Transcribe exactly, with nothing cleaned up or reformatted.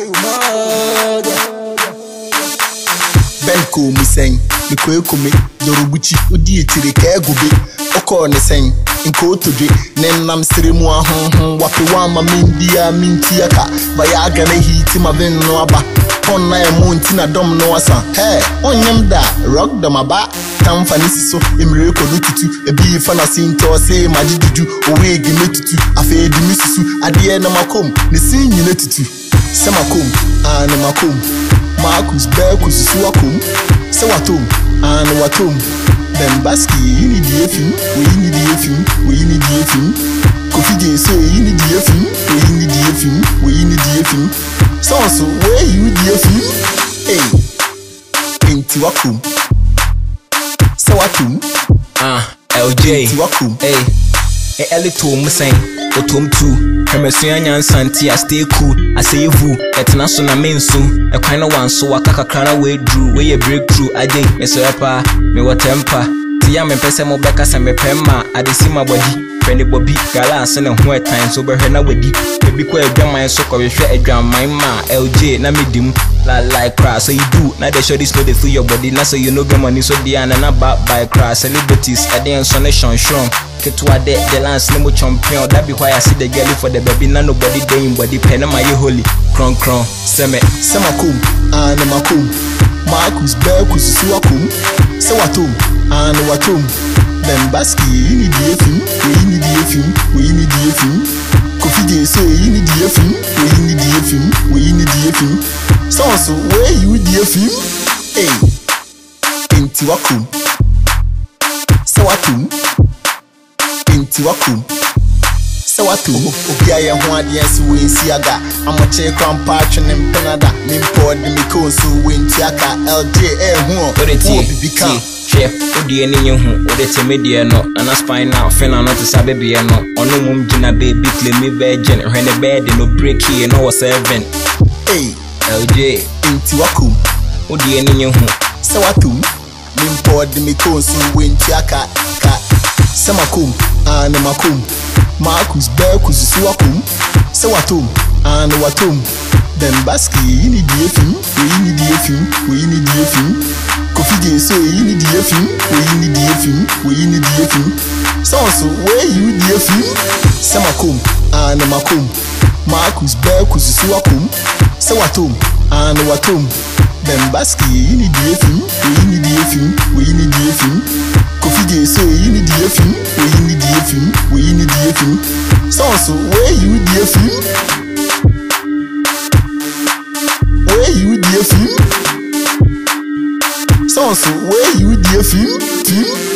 Benko mi sen, mi kwe kume, Yorubuchi, udi etire ke gube, oko ne sen, inko toje, nen nam sire mu ahon hon, wapi wama mindia minti aka, vaya agane hiti ma ven no aba, pon na e monti na dom no asa, hey, onyem da, rock dom aba, tam fanisi so, imre ko nututu, ebi fana sinto se majijuju, owe gime tutu, afe di misusu, adie na makom, ne sin nyine tutu, se makom, ane makom. Marcus Berkus Suakum, Sawatum, and Watum. Bembaski, you need the effing, we need the effing, we need the effing. Kofi J, so you need the effing, we need the effing, we need the effing. So, so, where you the effing? Hey, Intiwakum, Sawatum, ah, L J, Intiwakum, hey, a Elitum saying, Otum too. Permessian Santi, I stay cool. I say you, it's national main soon. A kind of one, so I kaka crana way drew, way a breakthrough. I think, Mister Rapper, me what temper. Tia me pesa mo beka sa me pema. I de see my body. Penny Bobby, Galas and a white time, so better now with you. Baby, quite a my so called a drum, my ma, L J, na me dim, la like crass. So you do, now they show this no they feel your body. Now so you know, get money, so the and about by crass. Celebrities, I didn't sonation show. Ketwa de the lance name champion. That be why I see the girl for the baby. Now nobody doing body pen my holy. Cron cron, seme, Semakum, and Makum, Marcus Berkus Suakum, Sawatum, and Watum. Bembaski, you need the effing, we need the effing, we need the effing. Kofi J, so you need the effing, we need the effing, we need the effing. So so where you the effing? Hey, Intiwakum, Sawatum. Intiwakum, Sawatum, Obiaya Hwadias, we siaga, Amache Crampatron and Canada, Nimport, Mikosu, Wintiaka, L J, eh, who, what it is, Chef, Udi and you, or the media no, and a spine now, Fena not to Sababy no, or no mum Gina baby, claim me virgin, when a bed and no break here, no seven. Hey, L J, Intiwakum, Udi and you, Sawatum, Nimport, Mikosu, Wintiaka, Semakum, and Makum, Marcus Berkus Suakum, Sawatum, and Watum. Bembaski, you need the effing, we need the effing, we need the effing. Kofi J, so you need the effing, we need the effing, we need the effing. So, so, where you the effing? Semakum, and Makum, Marcus Berkus Suakum, Sawatum, and Watum. Bembaski, you need the effing, we need the effing, we need the effing. Kofi J, so you need the effing, we need the effing, we need the effing. So, so, where you the effing? Where you the effing? So, so, where you the effing?